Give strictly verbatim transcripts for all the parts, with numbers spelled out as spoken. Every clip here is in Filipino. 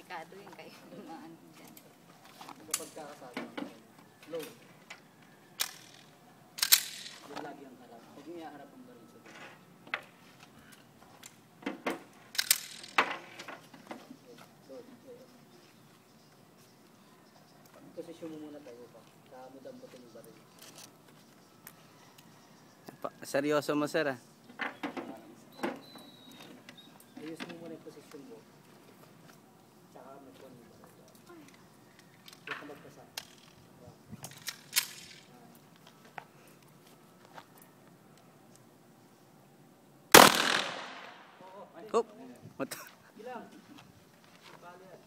delikado yun kayo. Ano dyan. Kapag kakasama, low. Yung lagi ang harap. Huwag niya harap ang baril sa dito. Posisyon mo muna tayo pa. Kamudambutin yung baril. Seryoso mo, sir, ah. Ayos mo muna yung posisyon mo. Tsaka magpuan mo baril. Huwag ka magpasa. Oh, what? Ilang? Bali yan.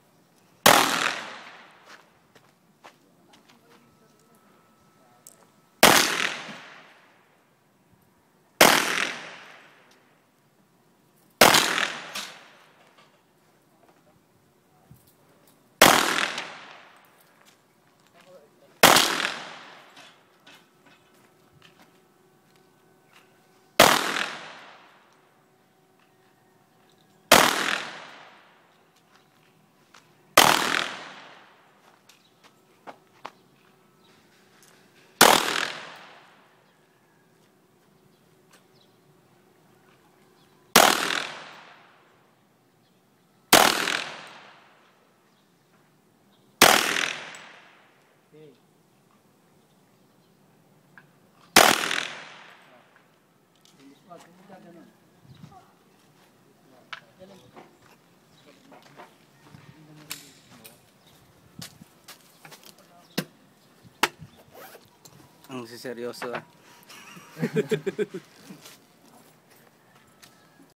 Okay. Wag mo gaganon. Galing. Ang seryoso, ah.